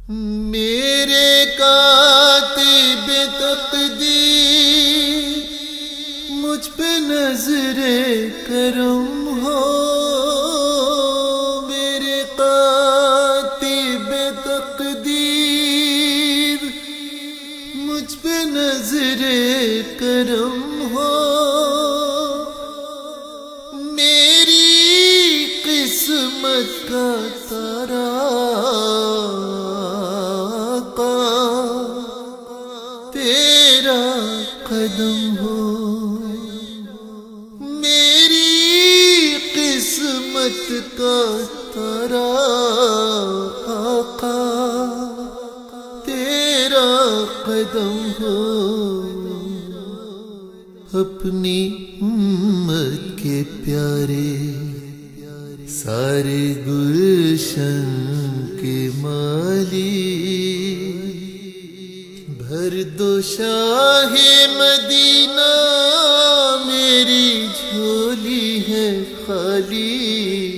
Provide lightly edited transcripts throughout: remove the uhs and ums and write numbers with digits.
میرے کاتب تقدیر مجھ پہ نظر کرم ہو، میرے کاتب تقدیر مجھ پہ نظر کرم ہو، میری قسمت کا تارا تیرا قدم ہو، میری قسمت کا تارا آقا تیرا قدم ہو، اپنی امت کے پیارے سارے گلشن کے مالی، بھر دو شاہ مدینہ میری جھولی ہے خالی،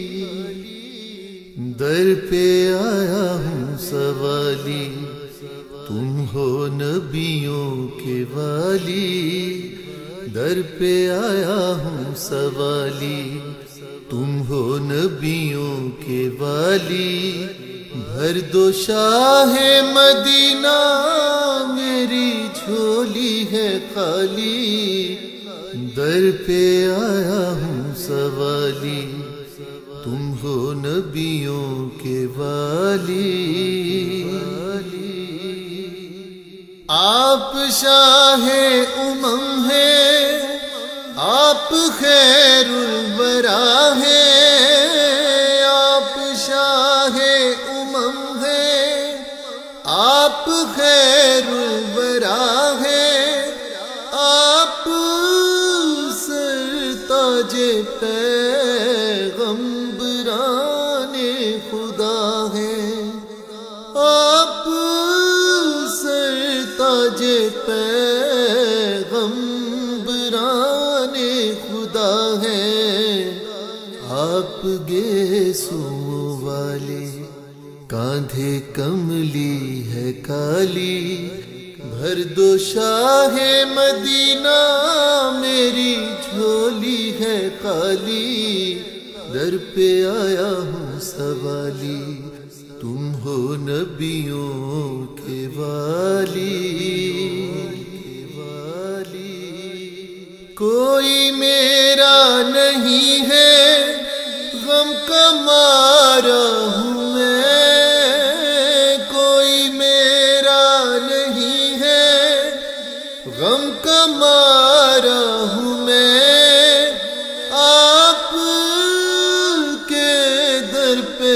در پہ آیا ہوں سوالی، تم ہو نبیوں کے والی، در پہ آیا ہوں سوالی، تم ہو نبیوں کے والی، بھر دو شاہ مدینہ میری جھولی ہے خالی، در پہ آیا ہوں سوالی، تم ہو نبیوں کے والی، آپ شاہ امم ہیں، آپ خیر الورا ہیں، آپ شاہ امم ہیں، آپ خیر الورا ہیں، آپ سرتاج پیغمبران خدا ہیں، آپ سرتاج پیغمبران خدا ہیں، آپ گیسو والے کاندھے کملی ہے کالی، بھر دو شاہ مدینہ میری جھولی ہے خالی، در پہ آیا ہوں سوالی، تم ہو نبیوں کے والی، کوئی میرا نہیں ہے غم کا مارا ہوں میں، کوئی میرا نہیں ہے غم کا مارا ہوں میں، آپ کے در پہ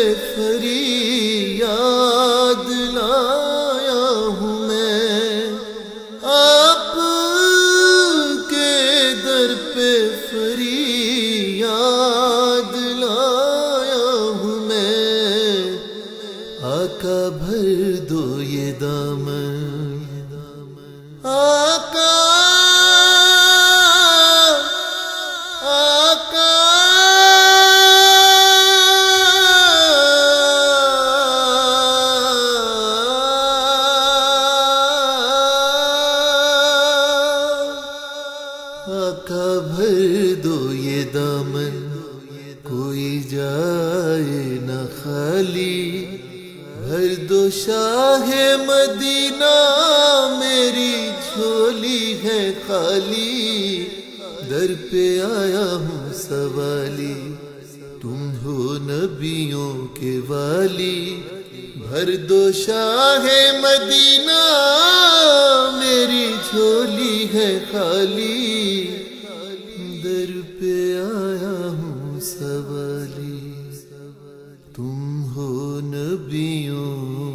فریاد لایا ہوں میں، آپ کے در پہ فریاد لایا ہوں میں، آقا بھر دو یہ دامن، آقا آقا آقا بھر دو یہ دامن، کوئی جائے نہ خالی، بھر دو شاہ مدینہ میری جھولی ہے خالی، در پہ آیا ہوں سوالی، تم ہو نبیوں کے والی، بھر دو شاہ مدینہ میری جھولی ہے خالی، در پہ آیا ہوں سوالی، تم ہو نبیوں